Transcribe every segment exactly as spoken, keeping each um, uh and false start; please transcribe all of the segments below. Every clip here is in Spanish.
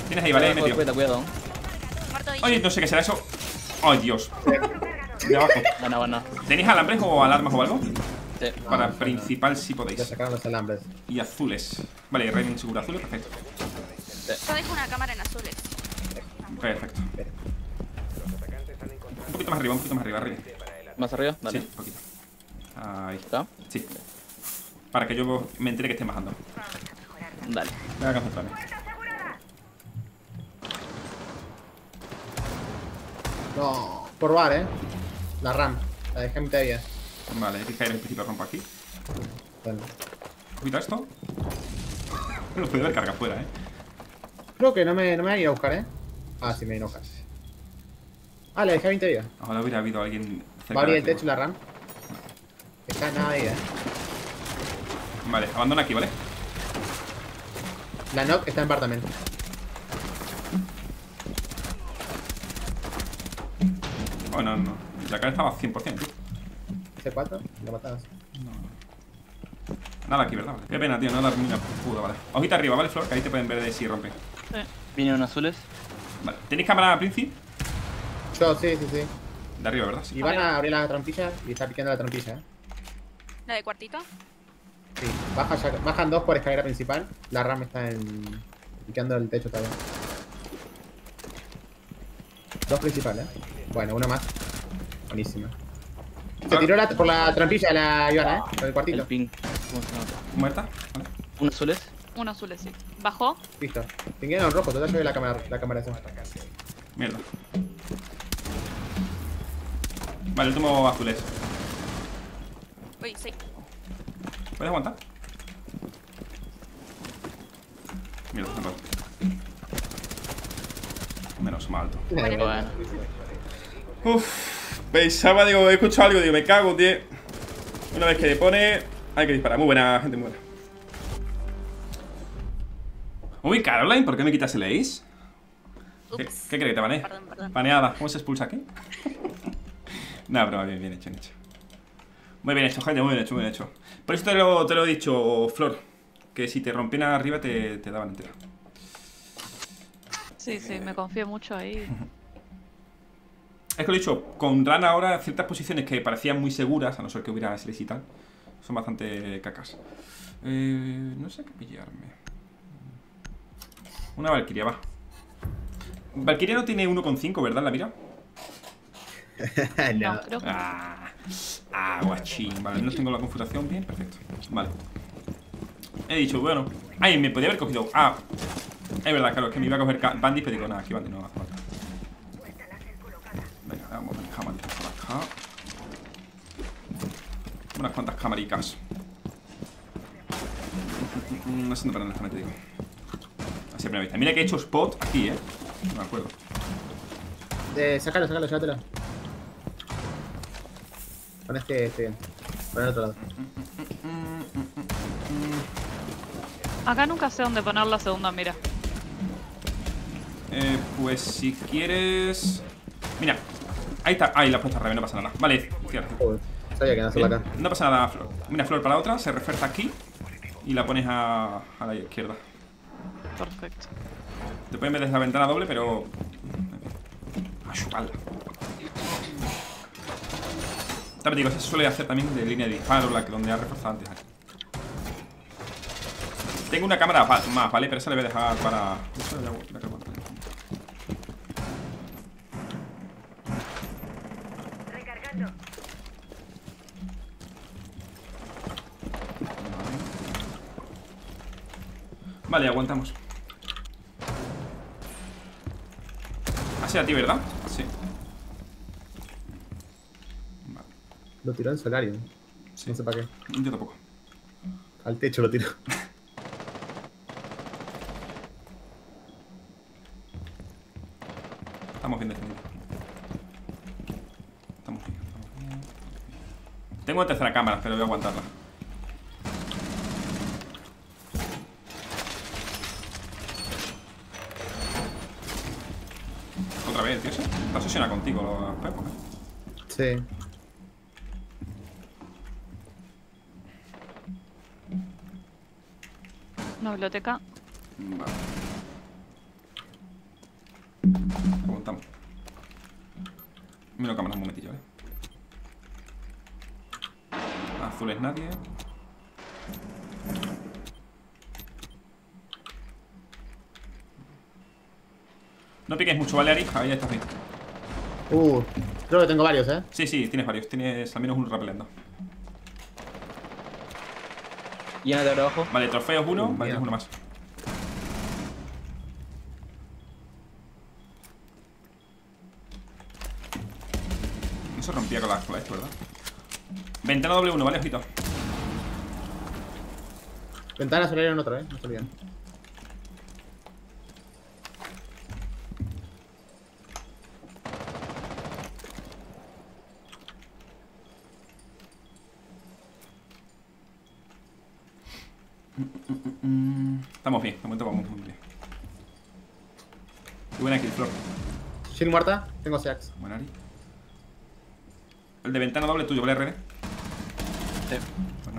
Tienes ahí, vale, ahí metido. Cuidado, cuidado. Ay, no sé qué será eso. Ay, Dios. De abajo. Bueno, bueno. ¿Tenéis alambres o alarmas o algo? Sí. Para principal si Ya podéis. sacaron los alambres. Y azules. Vale, Raven seguro azules, perfecto. Yo dejo una cámara en azules. Perfecto. Un poquito más arriba, un poquito más arriba, arriba. ¿Más arriba? Dale. Sí, un poquito. Ahí. ¿Está? Sí. Para que yo me entere que estén bajando. Dale. Voy a concentrarme. No, por bar, eh. La RAM. La dejé en mitad de vida. Vale, hay que caer en el principio rompo aquí. Vale. Cuidado esto. No puede haber carga afuera, eh. Creo que no me, no me van a ir a buscar, eh. Ah, sí, me enojas. Ah, le dejé veinte de vida. Ojalá hubiera habido alguien cerca. Va a abrir el de aquí. techo la RAM. Está nada de vida, eh. Vale, abandona aquí, ¿vale? La knock está en bar también. Oh, no, no. La cara estaba cien por cien, tío. C cuatro, lo matabas. Nada aquí, ¿verdad? Qué pena, tío, no la mina pudo, vale. Ojita arriba, ¿vale, Flor? Que ahí te pueden ver de si rompe. Sí. Vinieron azules. Vale. ¿Tenéis cámara, Princi? Yo, sí, sí, sí. De arriba, ¿verdad? Sí. Y van a abrir la trampilla y está picando la trampilla, eh. ¿La de cuartito? Sí. Baja ya- bajan dos por escalera principal. La RAM está en. Picando el techo también. Dos principales, eh. Bueno, una más. Buenísima. Se tiró la- por la trampilla la Ivana, eh. Por el El cuartito. ping. ¿Cómo se llama? ¿Muerta? Vale. ¿Un azules? Uno azules, sí. ¿Bajó? Listo. Pingueron rojo, total yo vi la cámara, la cámara esa. Mierda. Vale, último azules. Uy, sí. ¿Puedes aguantar? Mierda, no puedo. Menos mal. Bueno. Uff, pensaba, digo, he escuchado algo, digo, me cago, tío. Una vez que le pone, hay que disparar. Muy buena, gente, muy buena. Uy, Caroline, ¿por qué me quitas el ace? ¿Qué, Ups. ¿Qué crees que te banee? Perdón, perdón. Baneada. ¿Cómo se expulsa aquí? Nah, pero bien, bien hecho, bien hecho. Muy bien hecho, gente, muy bien hecho, muy bien hecho. Por eso te lo, te lo he dicho, Flor. Que si te rompían arriba te, te daban entera. Sí, sí, me confío mucho ahí. Es que lo he dicho, con Rana ahora ciertas posiciones que parecían muy seguras, a no ser que hubiera Slice y tal, son bastante cacas. Eh, no sé qué pillarme. Una Valkyria, va. Valkyria no tiene uno coma cinco, ¿verdad? La mira. No, creo que no. Ah, ah, guachín. Vale, no tengo la configuración bien, perfecto. Vale. He dicho, bueno. Ay, me podía haber cogido. Ah, es verdad, claro, es que me iba a coger Bandit, pero digo, nada, aquí Bandit no hace falta. Venga, vamos a dejar camaritas por acá. Unas cuantas camaricas. No sé dónde paran, déjame te digo. Así a primera vista. Mira que he hecho spot aquí, eh. No me acuerdo. Eh, sácalo, sácalo, llévatelo. Con este, este bien. Pon el otro lado. Acá nunca sé dónde poner la segunda mira. Eh, pues si quieres. Mira, ahí está. Ahí la he puesto al revés, no pasa nada. Vale, cierto. Joder, sabía que no hacerlo acá. No pasa nada, Flor. Mira, Flor para la otra, se refuerza aquí y la pones a, a la izquierda. Perfecto. Te pueden ver desde la ventana doble, pero. A chuparla. También digo, eso se suele hacer también de línea de disparo, la que donde ha reforzado antes. Aquí. Tengo una cámara más, ¿vale? Pero esa le voy a dejar para. Eso ya voy a cargar. Recargando. Vale, aguantamos. Así a ti, ¿verdad? Sí. Vale. Lo tiró en Solario. Sí. No sé para qué. Yo tampoco. Al techo lo tiró. Estamos bien defendidos. Estamos bien, estamos bien. Tengo una tercera cámara, pero voy a aguantarla. Otra vez, tío. Está obsesionado contigo los pepos, ¿eh? Sí. Una biblioteca. Vale. Aguantamos. Miro cámara un momentillo, ¿vale? Azules nadie. No piques mucho, ¿vale, Ari? Ahí estás bien. Uh, creo que tengo varios, ¿eh? Sí, sí, tienes varios. Tienes al menos uno repelendo. Llénate ahora abajo. Vale, trofeos uno. Vale, Mira. tienes uno más. No se rompía con la, con la esto, ¿verdad? Ventana doble uno, ¿vale? Ojito. Ventana solaria en otro, ¿eh? No se olviden. Estamos bien, de momento vamos muy bien. Y buena kill, Flor. Shield muerta, tengo Seax. Buena Ari. El de ventana doble tuyo, ¿vale, R D? Sí. Pues no.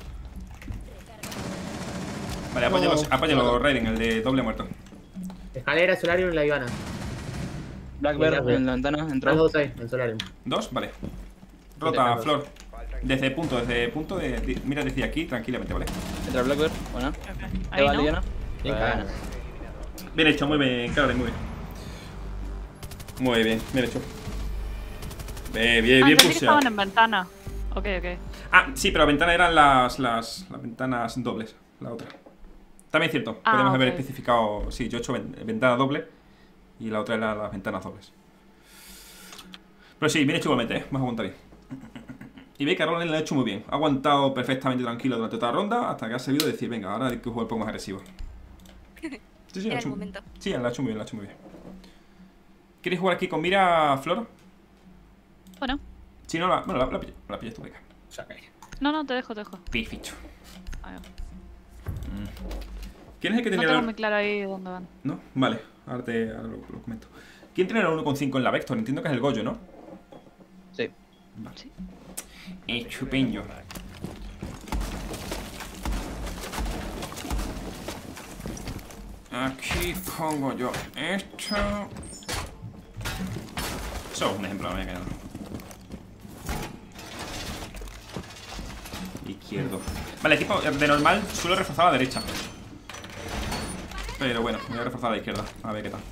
Vale, apóyalo, No. apóyalo Raiden, el de doble muerto. Escalera, Solarium y la Ivana. Blackbird Mira, en la ventana, Los entró. dos ahí, en Solarium. ¿Dos? Vale. Rota, Dos. Flor. Desde punto, desde punto de, de- mira desde aquí, tranquilamente, ¿vale? Entra Blackbird, buena. Ok. Te Ahí va no. Liliana. Bien, Buena. cagado. Bien hecho, muy bien, Caroline, muy bien. Muy bien, bien hecho. Bien, bien, Ah, bien entendí que puseado. estaban en ventana. Ok, ok. Ah, sí, pero la ventana eran las, las, las ventanas dobles, la otra. También es cierto, Ah, podemos haber ok. especificado. Sí, yo he hecho ven- ventana doble y la otra era las ventanas dobles. Pero sí, bien hecho igualmente, ¿eh? Vas a aguantar bien. Y ve que Caroline lo ha hecho muy bien. Ha aguantado perfectamente tranquilo durante toda la ronda hasta que ha servido decir, venga, ahora hay que jugar un poco más agresivo. Sí, sí, lo Era ha el hecho, momento. sí, lo ha hecho muy bien, lo ha hecho muy bien. ¿Quieres jugar aquí con mira, Flor? Bueno. Si no, la, bueno, la, la, pillo- la pillas tú, venga. No, no, te dejo, te dejo. Perfecto. Ahí va. ¿Quién es el que No tenía tengo la- muy claro ahí dónde van. ¿No? Vale, ahora, te, ahora lo, lo comento. ¿Quién tiene la uno coma cinco en la Vector? Entiendo que es el Goyo, ¿no? Sí. Vale. Sí. Estupendo. Aquí pongo yo esto. Eso es un ejemplo, me voy a quedar. Izquierdo. Vale, tipo, de normal suelo reforzar a la derecha. Pero bueno, voy a reforzar a la izquierda. A ver qué tal.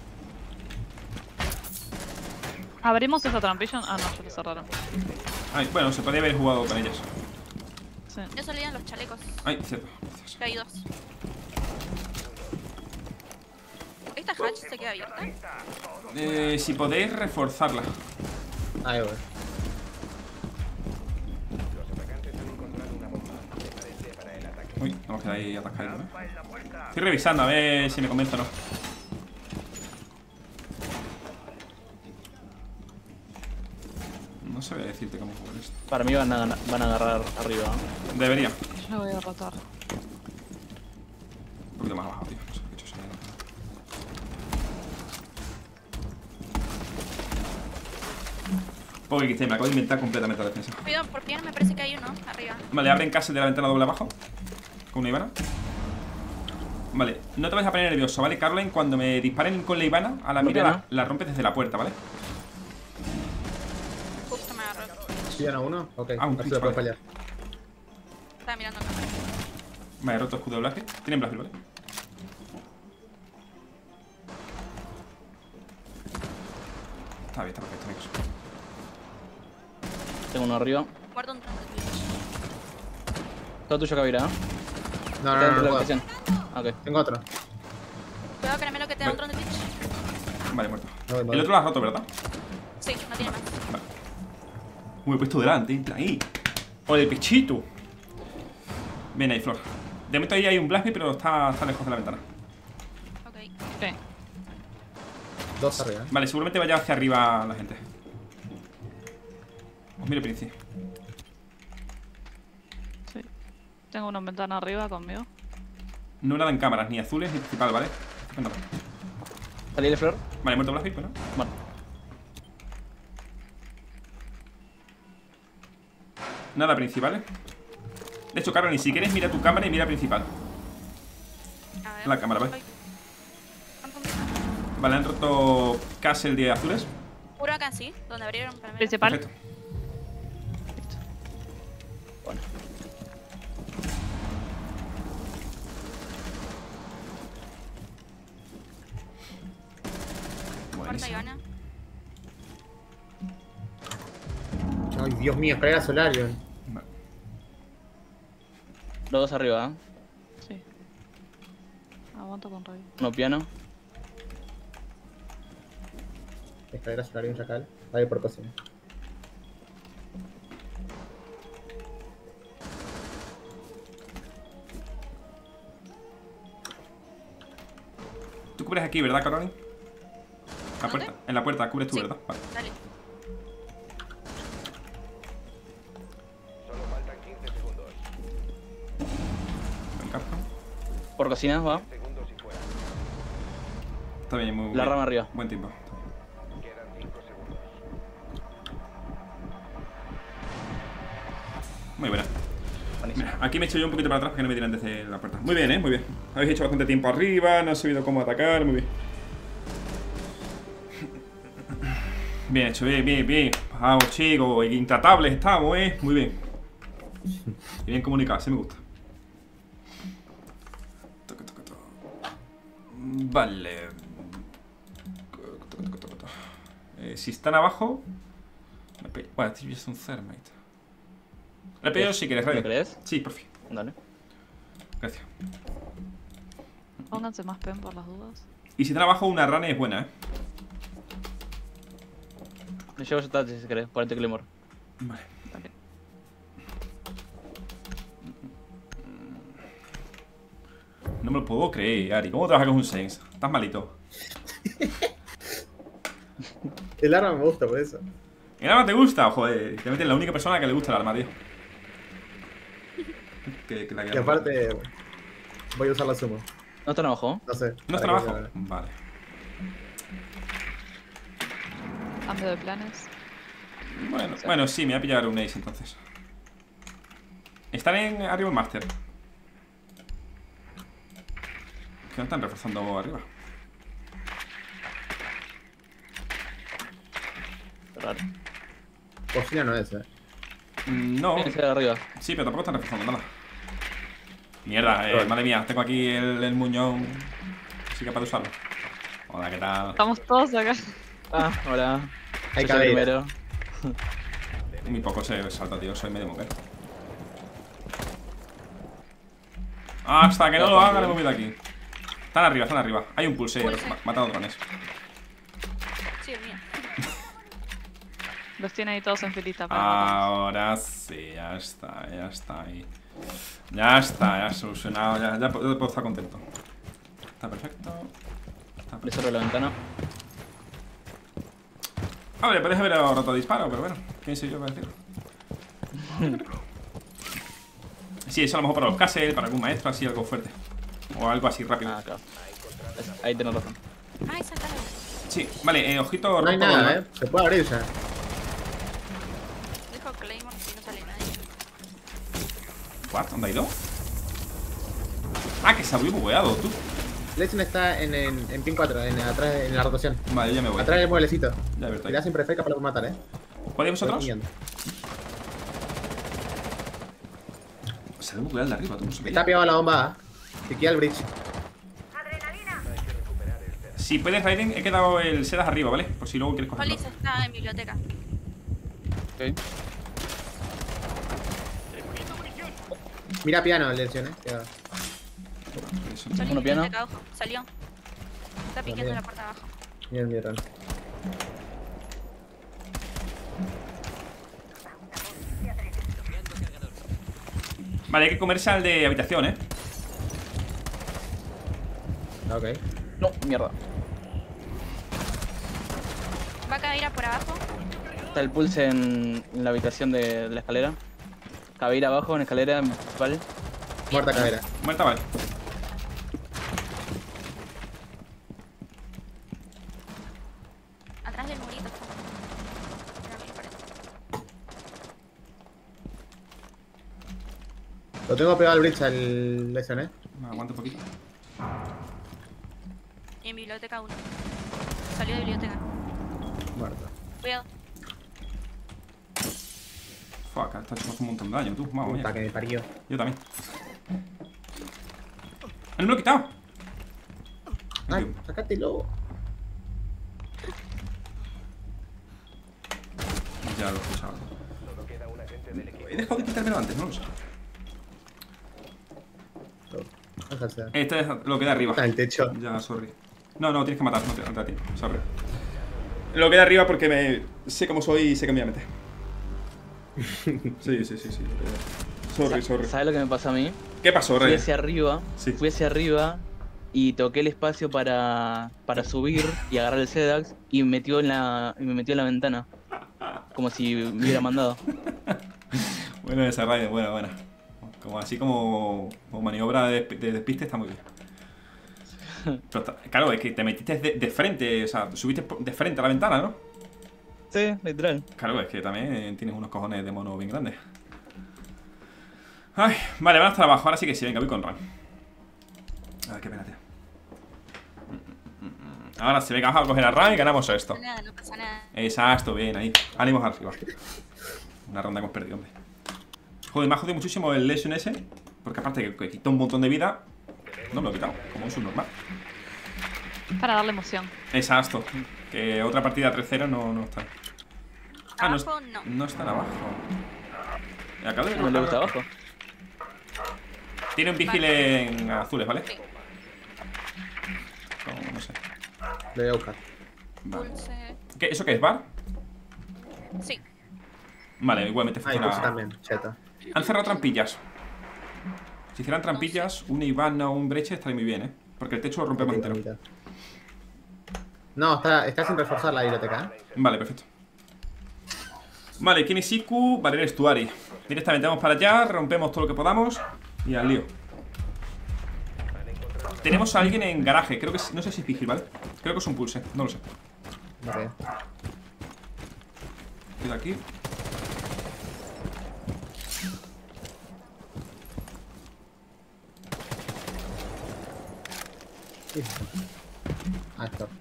¿Abrimos esa trampilla? Ah, no, ya lo cerraron. Ay, bueno, se podría haber jugado con ellas. Sí. Yo solía en los chalecos. Ay, cierto. Gracias. Que hay dos. ¿Esta hatch se queda abierta? Eh, si podéis reforzarla. Ahí voy. Uy, vamos a quedar ahí atascados, ¿no? Estoy revisando a ver si me convence o no. No sabía decirte cómo jugar esto. Para mí van a, gana- van a agarrar arriba. ¿no? Debería. Yo lo voy a rotar. Un poquito más abajo, tío. No sé qué he hecho, se me ha ido. Poco X T, me acabo de inventar completamente la defensa. Cuidado, por pie me parece que hay uno arriba. Vale, abren casa de la ventana doble abajo. Con una Ivana. Vale, no te vayas a poner nervioso, ¿vale, Caroline? Cuando me disparen con la Ivana, a la ¿Por mira qué la, no? la rompes desde la puerta, ¿vale? Justo me agarró. ¿Ivana uno? Ok, Ah, un así lo puedo vale. fallar. Estaba mirando a cámara. Vale, he roto escudo de Blast. Tienen Blast, ¿vale? Está bien, está perfecto, amigos. Tengo uno arriba. Guardo un tronco de Twitch. Todo tuyo, Kavira, ¿no? No, Está no, no, dentro de no, la puedo. habitación. Ah, ok. Tengo otro. Cuidado, caramelo, que te da un tron de Twitch. Vale, muerto. No voy, El voy. otro lo has roto, ¿verdad? Sí, no tiene más. Vale. Uy, he puesto delante, en plan ahí. O de pechito. Ven ahí, Flor. De momento ahí hay un Blast, pero está, está lejos de la ventana. Ok. Ok. Dos arriba. ¿eh? Vale, seguramente vaya hacia arriba la gente. Os miro, Princi. Sí. Tengo una ventana arriba conmigo. No nada en cámaras, ni azules ni principal, ¿vale? Bueno. Salí de flor. Vale, muerto Blast, bueno. Bueno. Nada principal, ¿eh? De hecho, Caroline, si quieres, mira tu cámara y mira principal. A ver. La cámara, ¿vale? Ay. ¿Cuánto me- Vale, han roto Castle de azules. Puro acá sí, donde abrieron para mí. Principal. Perfecto. Bueno. Muerta Buenísimo. Ivana. Ay, Dios mío, escalera Solarion. Vale. Los dos arriba, ¿eh? Sí. Aguanto con rayo. Uno piano. Escalera Solarion, chacal. Vale, por cocina. Tú cubres aquí, ¿verdad, Caroline? La ¿Dónde? puerta. En la puerta cubres tú, Sí. ¿verdad? Vale. Dale. Solo faltan quince segundos. Me encanta. Por cocina, va. Segundos y fuera. Está bien, muy La bien. rama arriba. Buen tiempo. Quedan cinco segundos. Muy buena. Buenísimo. Mira, aquí me echo yo un poquito para atrás para que no me tiren desde la puerta. Muy bien, eh, muy bien. Habéis hecho bastante tiempo arriba, no has sabido cómo atacar, muy bien. Bien hecho, bien, bien, bien. Vamos, chicos, intratables estamos, eh. Muy bien. Y bien comunicado, sí me gusta. Toca, toca, toca. Vale. Toca, toca, toca, toca. Eh, si están abajo. me pe- Bueno, este es un Thermite. Le he pedido si quieres, ¿Lo Raiden. crees? Sí, por fin. Dale. Gracias. Pónganse más pen por las dudas. Y si están abajo, una run es buena, eh. Le llevo ese touch si querés. cuarenta Claymore. Vale. Dale. No me lo puedo creer, Ari. ¿Cómo trabajas con un Sense? Estás malito. El arma me gusta por eso. ¿El arma te gusta? Joder, te metes la única persona que le gusta el arma, tío. Que, que la Y aparte, voy a usar la sumo. No están abajo. No sé. ¿No están Para que- abajo? Vale. Cambio de planes. Bueno, bueno, sí, me voy a pillar un Ace entonces. Están en arriba el Master. Que no están reforzando arriba. Raro. Cocina no es, eh. Mm, No, Ese de arriba. sí, pero tampoco están reforzando nada. Mierda, eh, madre mía, tengo aquí el, el muñón. Soy capaz de usarlo. Hola, ¿qué tal? Estamos todos acá. Ah, hola. Hay Yo soy cadera. primero. Muy poco se salta, tío, soy medio mujer. Hasta que no lo hagan, he movido aquí. Están arriba, están arriba. Hay un pulse, Pulse. ma- matado drones. Sí, el mío. Los tiene ahí todos en filita para matarlos. Ahora sí, ya está, ya está ahí. Ya está, ya solucionado, ya, ya puedo, puedo estar contento. Está perfecto. Está Le perfecto. cerro la ventana. A ver, puedes haber roto disparo, pero bueno, ¿quién soy yo para decirlo? Sí, eso a lo mejor para los castle, para algún maestro, así algo fuerte. O algo así rápido. Ah, claro. Es- Ahí tenés razón. Ay, sácalo. Sí, vale, eh, ojito No hay roto, nada, ¿no? eh. Se puede abrir ya. Dejo Claymore y no sale nadie. ¿What? ¿Dónde ha ido? Ah, que se abrió bugueado, tú. Legend está en, en, en pin cuatro, en, atrás, en la rotación. Vale, ya me voy. Atrás del mueblecito. Ya verdad. Mirá siempre feca para matar, eh. ¿Cuál de vosotros? Estoy pillando. Se ve bugueado el de arriba, tú no sabías. Está pegado a la bomba A. Que queda el bridge. ¡Adrenalina! Si puedes, Raiden, he quedado el Sedas arriba, ¿vale? Por si luego quieres cogerlo. Hollis está en biblioteca. Ok. Mira piano el lección, eh. Queda. Eso. Hollis Uno en piano. biblioteca, ojo. Salió. Está piqueando También. la puerta de abajo. Bien, bien, bien. Vale, hay que comerse al de habitación, ¿eh? Ah, ok. No, mierda. Va a caer por abajo. Está el pulse en, en la habitación de, de la escalera. Cabe abajo en escalera principal. Muerta cadera. Muerta, vale. Atrás del murito está. Mira, mira, parece. Lo tengo pegado al bridge al lección, eh. Aguanta un poquito. Y en biblioteca uno. Salió de biblioteca. Muerto. Cuidado. Fuck, está hecho un montón de daño, tú. Vamos, Puta mira. que me parió. Yo también. ¡Ah, no me lo he quitado! Ay, sácatelo. Ya lo he escuchado. Solo queda un agente del equipo. He dejado de quitármelo antes, no lo sé. Déjase. Este es lo que da arriba. Está en el techo. Ya, sorry. No, no, tienes que matar, no te, no te da tiempo, sorry. Lo que da arriba porque me sé cómo soy y sé que me voy a meter. Sí, sí, sí, sí. Sorry, sorry. ¿Sabes lo que me pasó a mí? ¿Qué pasó, Fui Rey? hacia arriba, Sí. fui hacia arriba y toqué el espacio para, para subir y agarrar el Sedax y me metió en la, y me metió en la ventana. Como si me hubiera mandado. Bueno, esa Raiden, buena, buena. Como así como, como maniobra de, de despiste está muy bien. Pero está- claro, es que te metiste de, de frente, o sea, subiste por- de frente a la ventana, ¿no? Sí, literal. Claro, es que también tienes unos cojones de mono bien grandes. Ay, vale, van hasta abajo, ahora sí que sí, venga, voy con Ram. A ver, qué pena, tío. Ahora sí, venga, vamos a coger a Ram y ganamos esto. No pasa nada, no pasa nada. Exacto, bien, ahí. Ánimos arriba. Una ronda que hemos perdido, hombre. Joder, me ha jodido muchísimo el Lesion ese. Porque aparte que, que quita un montón de vida. No me lo he quitado, como un subnormal. Para darle emoción. Exacto. Que otra partida tres cero no, no está. Ah, no, es- Abajo, no. no están abajo. Eh, acabo de ver No le una- gusta abajo. Tiene un vigil en azules, ¿vale? Sí. Como, no sé. Lo voy a buscar. Vale. Pulse. ¿Qué, ¿Eso qué es, bar? Sí. Vale, igualmente Ah, y pulse funciona. también, cheta. Han cerrado trampillas. Si hicieran trampillas, un Ivana o un breche estaría muy bien, ¿eh? Porque el techo lo rompemos entero. No, está, está sin reforzar la biblioteca, ¿eh? Vale, perfecto. Vale, Kinesiku, vale, eres Tuari. Directamente vamos para allá, rompemos todo lo que podamos y al lío. Tenemos a alguien en garaje, creo que es, no sé si es vigil, ¿vale? Creo que es un pulse, no lo sé. Ok. Queda aquí. Ah, stop.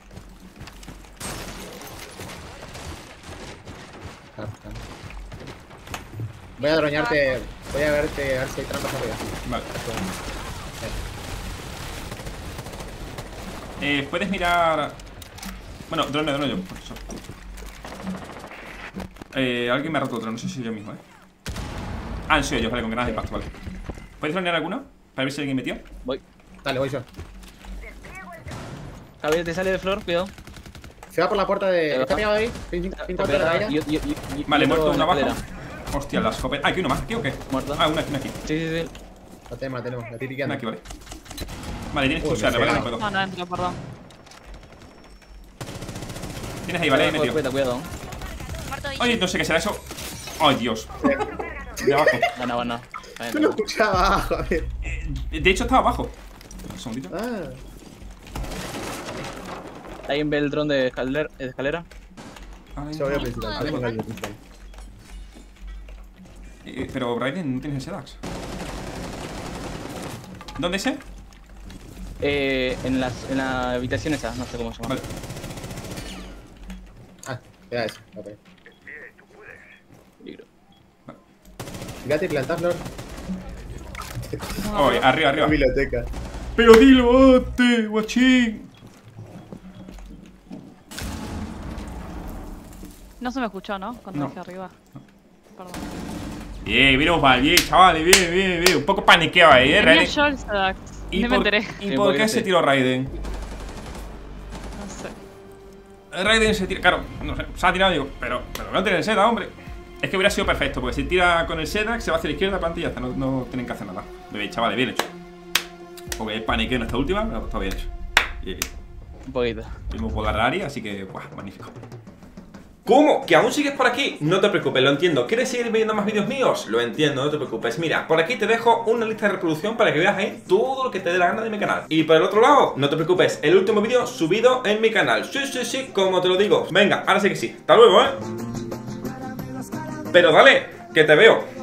Stop, stop. Voy a droñarte. Voy a verte a ver si hay trampas arriba. Vale. Eh, puedes mirar. Bueno, drone, drone yo, por eso. Eh, alguien me ha roto otro, no sé si yo mismo, eh. Ah, han sido yo, vale, con granadas de impacto, vale. ¿Puedes dronear alguna? Para ver si alguien metió. Voy. Dale, voy yo. Javier, te sale de flor, cuidado. Se va por la puerta de. Te ¿Está va. pegado ahí? Pinta Está pinta otra de pegada, la y- y- y- y- Vale, y muerto otro uno en la abajo. escalera. Hostia, la escopeta. Ah, aquí uno más, ¿aquí o qué? Muerto. Ah, una aquí, una aquí. Sí, sí, sí. La tenemos, la tenemos. La estoy Una piqueando. aquí, vale. Vale, tienes que Uy, usarla, me ¿vale? pega. No puedo. No, no entro, perdón. Tienes ahí, ¿vale? Ahí Cuidado, metido. cuidado, cuidado. Muerto ahí. Oye, no sé qué será eso. Ay, Dios. De abajo. Gana, gana. Yo lo escuchaba abajo, a ver. Eh, De hecho, estaba abajo. Un segundito. Ah. ¿Alguien ve el dron de escalera? de escalera? Ay, Yo voy a no. principal. Ah, Hablemos vale. del principal. Eh, Pero, Raiden, no tienes ese Dax. ¿Dónde ese? Eh, en, las, en la habitación esa, no sé cómo se llama. Vale. Ah, era eso. Ok. Peligro. Fíjate, plantás, Flor. Oh, arriba, arriba. Biblioteca. Pero dilo, ate, guachín. No se me escuchó, ¿no? Cuando No. dije arriba. Perdón. Bien, bien, mal, bien, chavales, bien, bien, bien. Un poco paniqueado ahí, eh, Tenía Raiden. yo el Sedax. ¿Y Ni me por, enteré. ¿y Sí, por porque qué sí. se tiró Raiden? No sé. Raiden se tira, claro, no sé, se ha tirado, digo, pero, pero no tiene el Seda, hombre. Es que hubiera sido perfecto, porque si tira con el Seda, se va hacia la izquierda, planta y ya está, no, no tienen que hacer nada. Bien, chavales, bien hecho. Porque el paniqueo en esta última, pero está bien hecho. Y Un poquito. vimos por la área, así que, guau, magnífico. ¿Cómo? ¿Que aún sigues por aquí? No te preocupes, lo entiendo. ¿Quieres seguir viendo más vídeos míos? Lo entiendo, no te preocupes. Mira, por aquí te dejo una lista de reproducción para que veas ahí todo lo que te dé la gana de mi canal. Y por el otro lado, no te preocupes, el último vídeo subido en mi canal. Sí, sí, sí, como te lo digo. Venga, ahora sí que sí. Hasta luego, ¿eh? Pero dale, que te veo.